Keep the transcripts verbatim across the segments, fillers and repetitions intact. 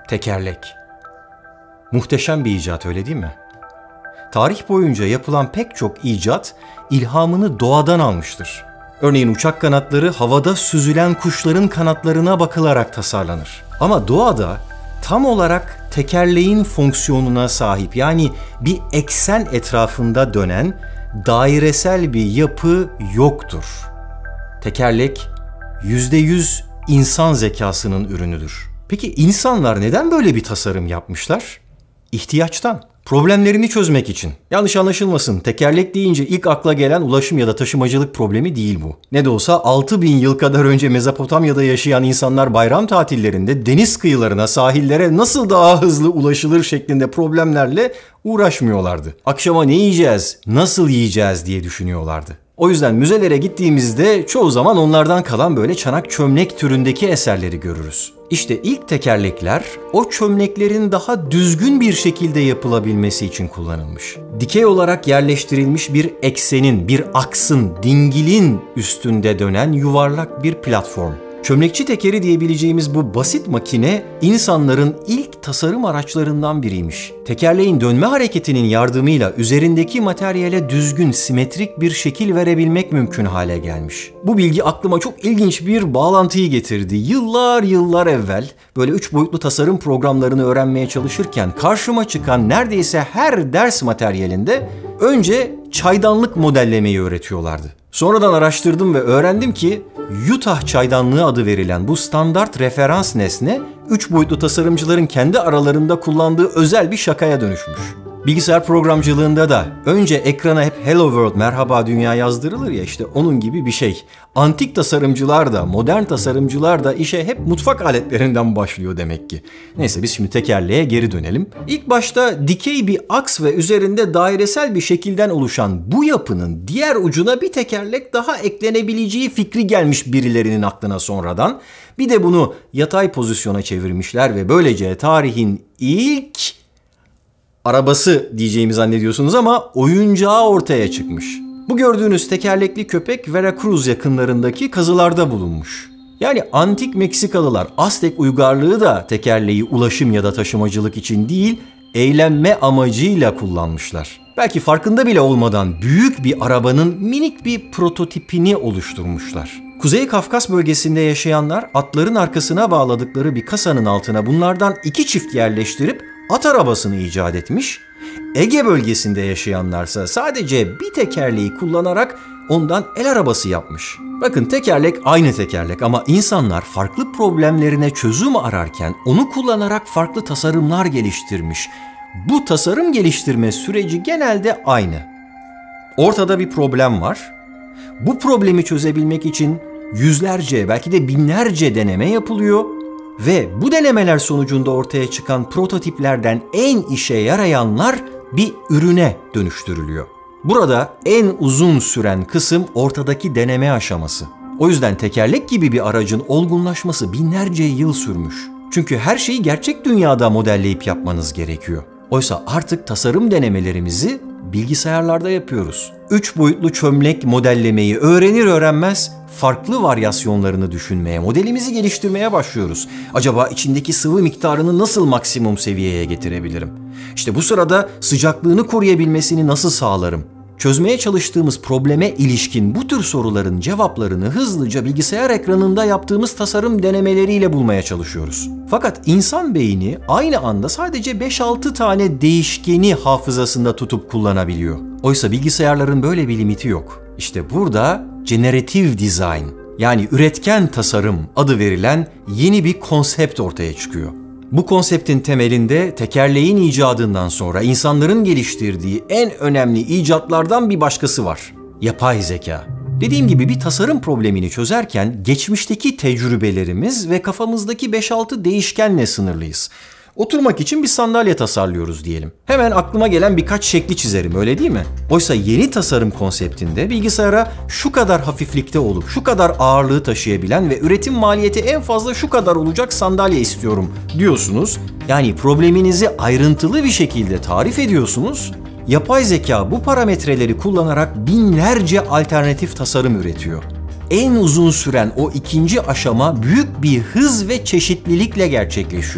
Tekerlek. Muhteşem bir icat, öyle değil mi? Tarih boyunca yapılan pek çok icat ilhamını doğadan almıştır. Örneğin uçak kanatları havada süzülen kuşların kanatlarına bakılarak tasarlanır. Ama doğada tam olarak tekerleğin fonksiyonuna sahip, yani bir eksen etrafında dönen dairesel bir yapı yoktur. Tekerlek yüzde yüz insan zekasının ürünüdür. Peki insanlar neden böyle bir tasarım yapmışlar? İhtiyaçtan. Problemlerini çözmek için. Yanlış anlaşılmasın, tekerlek deyince ilk akla gelen ulaşım ya da taşımacılık problemi değil bu. Ne de olsa altı bin yıl kadar önce Mezopotamya'da yaşayan insanlar bayram tatillerinde deniz kıyılarına, sahillere nasıl daha hızlı ulaşılır şeklinde problemlerle uğraşmıyorlardı. Akşama ne yiyeceğiz, nasıl yiyeceğiz diye düşünüyorlardı. O yüzden müzelere gittiğimizde çoğu zaman onlardan kalan böyle çanak çömlek türündeki eserleri görürüz. İşte ilk tekerlekler o çömleklerin daha düzgün bir şekilde yapılabilmesi için kullanılmış. Dikey olarak yerleştirilmiş bir eksenin, bir aksın, dingilin üstünde dönen yuvarlak bir platform. Çömlekçi tekeri diyebileceğimiz bu basit makine insanların ilk tasarım araçlarından biriymiş. Tekerleğin dönme hareketinin yardımıyla üzerindeki materyale düzgün, simetrik bir şekil verebilmek mümkün hale gelmiş. Bu bilgi aklıma çok ilginç bir bağlantıyı getirdi. Yıllar yıllar evvel böyle üç boyutlu tasarım programlarını öğrenmeye çalışırken karşıma çıkan neredeyse her ders materyalinde önce çaydanlık modellemeyi öğretiyorlardı. Sonradan araştırdım ve öğrendim ki Utah çaydanlığı adı verilen bu standart referans nesne üç boyutlu tasarımcıların kendi aralarında kullandığı özel bir şakaya dönüşmüş. Bilgisayar programcılığında da önce ekrana hep Hello World, merhaba dünya yazdırılır ya, işte onun gibi bir şey. Antik tasarımcılar da, modern tasarımcılar da işe hep mutfak aletlerinden başlıyor demek ki. Neyse, biz şimdi tekerleğe geri dönelim. İlk başta dikey bir aks ve üzerinde dairesel bir şekilden oluşan bu yapının diğer ucuna bir tekerlek daha eklenebileceği fikri gelmiş birilerinin aklına sonradan. Bir de bunu yatay pozisyona çevirmişler ve böylece tarihin ilk arabası diyeceğimi zannediyorsunuz ama oyuncağı ortaya çıkmış. Bu gördüğünüz tekerlekli köpek Veracruz yakınlarındaki kazılarda bulunmuş. Yani antik Meksikalılar Aztek uygarlığı da tekerleği ulaşım ya da taşımacılık için değil, eğlenme amacıyla kullanmışlar. Belki farkında bile olmadan büyük bir arabanın minik bir prototipini oluşturmuşlar. Kuzey Kafkas bölgesinde yaşayanlar atların arkasına bağladıkları bir kasanın altına bunlardan iki çift yerleştirip at arabasını icat etmiş. Ege bölgesinde yaşayanlarsa sadece bir tekerleği kullanarak ondan el arabası yapmış. Bakın, tekerlek aynı tekerlek ama insanlar farklı problemlerine çözüm ararken onu kullanarak farklı tasarımlar geliştirmiş. Bu tasarım geliştirme süreci genelde aynı. Ortada bir problem var. Bu problemi çözebilmek için yüzlerce, belki de binlerce deneme yapılıyor. Ve bu denemeler sonucunda ortaya çıkan prototiplerden en işe yarayanlar bir ürüne dönüştürülüyor. Burada en uzun süren kısım ortadaki deneme aşaması. O yüzden tekerlek gibi bir aracın olgunlaşması binlerce yıl sürmüş. Çünkü her şeyi gerçek dünyada modelleyip yapmanız gerekiyor. Oysa artık tasarım denemelerimizi bilgisayarlarda yapıyoruz. Üç boyutlu çömlek modellemeyi öğrenir öğrenmez farklı varyasyonlarını düşünmeye, modelimizi geliştirmeye başlıyoruz. Acaba içindeki sıvı miktarını nasıl maksimum seviyeye getirebilirim? İşte bu sırada sıcaklığını koruyabilmesini nasıl sağlarım? Çözmeye çalıştığımız probleme ilişkin bu tür soruların cevaplarını hızlıca bilgisayar ekranında yaptığımız tasarım denemeleriyle bulmaya çalışıyoruz. Fakat insan beyni aynı anda sadece beş altı tane değişkeni hafızasında tutup kullanabiliyor. Oysa bilgisayarların böyle bir limiti yok. İşte burada generative design, yani üretken tasarım adı verilen yeni bir konsept ortaya çıkıyor. Bu konseptin temelinde tekerleğin icadından sonra insanların geliştirdiği en önemli icatlardan bir başkası var: yapay zeka. Dediğim gibi bir tasarım problemini çözerken geçmişteki tecrübelerimiz ve kafamızdaki beş altı değişkenle sınırlıyız. Oturmak için bir sandalye tasarlıyoruz diyelim. Hemen aklıma gelen birkaç şekli çizerim, öyle değil mi? Oysa yeni tasarım konseptinde bilgisayara şu kadar hafiflikte olup şu kadar ağırlığı taşıyabilen ve üretim maliyeti en fazla şu kadar olacak sandalye istiyorum diyorsunuz. Yani probleminizi ayrıntılı bir şekilde tarif ediyorsunuz. Yapay zeka bu parametreleri kullanarak binlerce alternatif tasarım üretiyor. En uzun süren o ikinci aşama büyük bir hız ve çeşitlilikle gerçekleşiyor.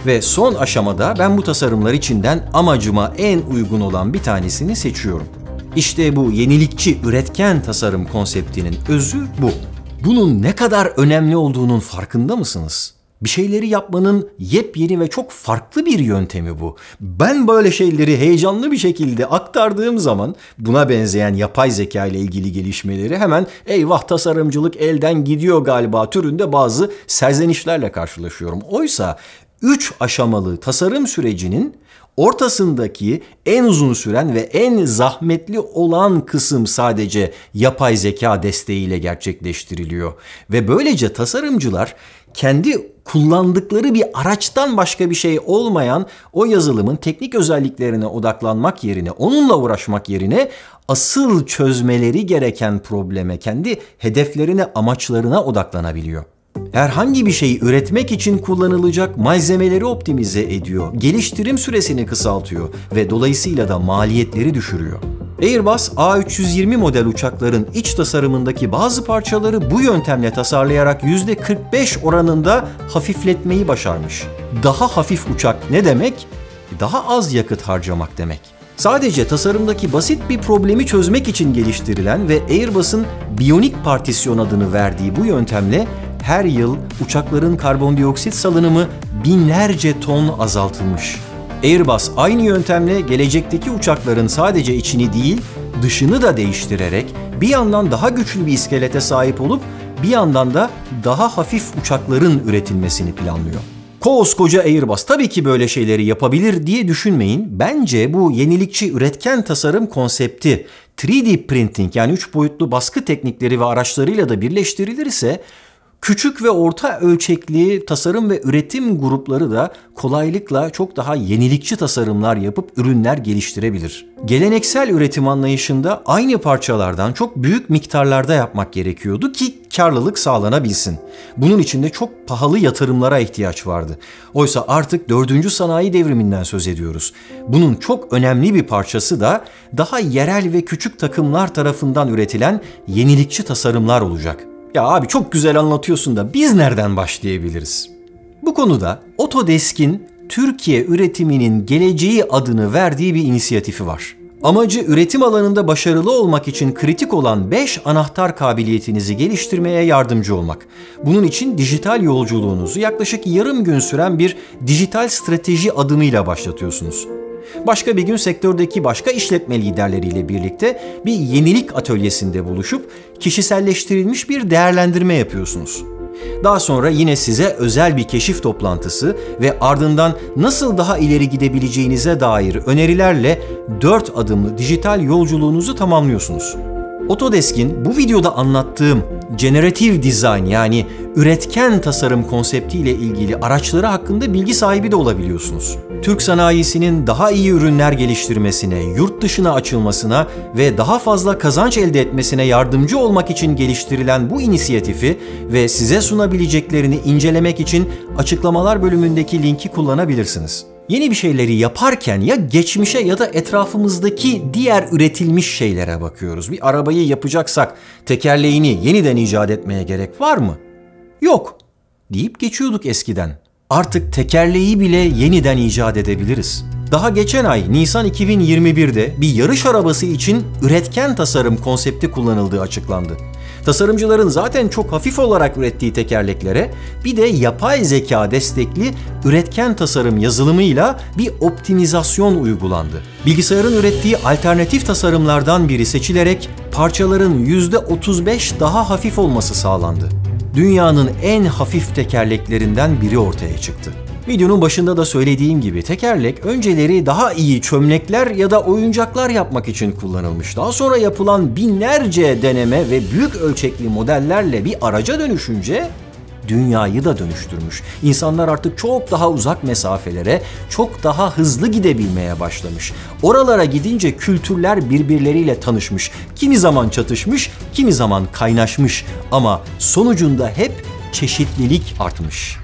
Ve son aşamada ben bu tasarımlar içinden amacıma en uygun olan bir tanesini seçiyorum. İşte bu yenilikçi, üretken tasarım konseptinin özü bu. Bunun ne kadar önemli olduğunun farkında mısınız? Bir şeyleri yapmanın yepyeni ve çok farklı bir yöntemi bu. Ben böyle şeyleri heyecanlı bir şekilde aktardığım zaman buna benzeyen yapay zeka ile ilgili gelişmeleri hemen eyvah tasarımcılık elden gidiyor galiba türünde bazı serzenişlerle karşılaşıyorum. Oysa üç aşamalı tasarım sürecinin ortasındaki en uzun süren ve en zahmetli olan kısım sadece yapay zeka desteğiyle gerçekleştiriliyor. Ve böylece tasarımcılar kendi kullandıkları bir araçtan başka bir şey olmayan o yazılımın teknik özelliklerine odaklanmak yerine, onunla uğraşmak yerine asıl çözmeleri gereken probleme, kendi hedeflerine, amaçlarına odaklanabiliyor. Herhangi bir şeyi üretmek için kullanılacak malzemeleri optimize ediyor, geliştirim süresini kısaltıyor ve dolayısıyla da maliyetleri düşürüyor. Airbus A üç yüz yirmi model uçakların iç tasarımındaki bazı parçaları bu yöntemle tasarlayarak yüzde kırk beş oranında hafifletmeyi başarmış. Daha hafif uçak ne demek? Daha az yakıt harcamak demek. Sadece tasarımdaki basit bir problemi çözmek için geliştirilen ve Airbus'un Bionic Partisyon adını verdiği bu yöntemle her yıl uçakların karbondioksit salınımı binlerce ton azaltılmış. Airbus aynı yöntemle gelecekteki uçakların sadece içini değil, dışını da değiştirerek bir yandan daha güçlü bir iskelete sahip olup bir yandan da daha hafif uçakların üretilmesini planlıyor. Koskoca Airbus tabii ki böyle şeyleri yapabilir diye düşünmeyin. Bence bu yenilikçi üretken tasarım konsepti üç D printing yani üç boyutlu baskı teknikleri ve araçlarıyla da birleştirilirse küçük ve orta ölçekli tasarım ve üretim grupları da kolaylıkla çok daha yenilikçi tasarımlar yapıp ürünler geliştirebilir. Geleneksel üretim anlayışında aynı parçalardan çok büyük miktarlarda yapmak gerekiyordu ki karlılık sağlanabilsin. Bunun için de çok pahalı yatırımlara ihtiyaç vardı. Oysa artık dördüncü sanayi devriminden söz ediyoruz. Bunun çok önemli bir parçası da daha yerel ve küçük takımlar tarafından üretilen yenilikçi tasarımlar olacak. Ya abi çok güzel anlatıyorsun da biz nereden başlayabiliriz? Bu konuda Autodesk'in Türkiye üretiminin geleceği adını verdiği bir inisiyatifi var. Amacı üretim alanında başarılı olmak için kritik olan beş anahtar kabiliyetinizi geliştirmeye yardımcı olmak. Bunun için dijital yolculuğunuzu yaklaşık yarım gün süren bir dijital strateji adımıyla başlatıyorsunuz. Başka bir gün sektördeki başka işletme liderleriyle birlikte bir yenilik atölyesinde buluşup kişiselleştirilmiş bir değerlendirme yapıyorsunuz. Daha sonra yine size özel bir keşif toplantısı ve ardından nasıl daha ileri gidebileceğinize dair önerilerle dört adımlı dijital yolculuğunuzu tamamlıyorsunuz. Autodesk'in bu videoda anlattığım generative design yani üretken tasarım konseptiyle ilgili araçları hakkında bilgi sahibi de olabiliyorsunuz. Türk sanayisinin daha iyi ürünler geliştirmesine, yurt dışına açılmasına ve daha fazla kazanç elde etmesine yardımcı olmak için geliştirilen bu inisiyatifi ve size sunabileceklerini incelemek için açıklamalar bölümündeki linki kullanabilirsiniz. Yeni bir şeyleri yaparken ya geçmişe ya da etrafımızdaki diğer üretilmiş şeylere bakıyoruz. Bir arabayı yapacaksak tekerleğini yeniden icat etmeye gerek var mı? Yok deyip geçiyorduk eskiden. Artık tekerleği bile yeniden icat edebiliriz. Daha geçen ay Nisan iki bin yirmi bir'de bir yarış arabası için üretken tasarım konsepti kullanıldığı açıklandı. Tasarımcıların zaten çok hafif olarak ürettiği tekerleklere bir de yapay zeka destekli üretken tasarım yazılımıyla bir optimizasyon uygulandı. Bilgisayarın ürettiği alternatif tasarımlardan biri seçilerek parçaların yüzde otuz beş daha hafif olması sağlandı. Dünyanın en hafif tekerleklerinden biri ortaya çıktı. Videonun başında da söylediğim gibi tekerlek önceleri daha iyi çömlekler ya da oyuncaklar yapmak için kullanılmış. Daha sonra yapılan binlerce deneme ve büyük ölçekli modellerle bir araca dönüşünce dünyayı da dönüştürmüş. İnsanlar artık çok daha uzak mesafelere, çok daha hızlı gidebilmeye başlamış. Oralara gidince kültürler birbirleriyle tanışmış. Kimi zaman çatışmış, kimi zaman kaynaşmış ama sonucunda hep çeşitlilik artmış.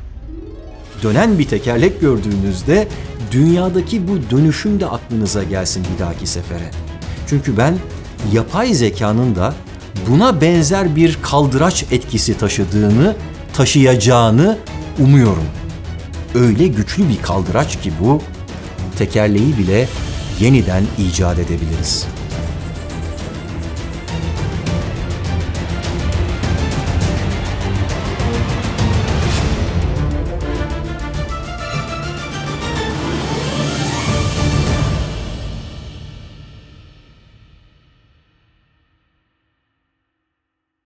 Dönen bir tekerlek gördüğünüzde dünyadaki bu dönüşüm de aklınıza gelsin bir dahaki sefere. Çünkü ben yapay zekanın da buna benzer bir kaldıraç etkisi taşıdığını, taşıyacağını umuyorum. öyle güçlü bir kaldıraç ki bu, tekerleği bile yeniden icat edebiliriz.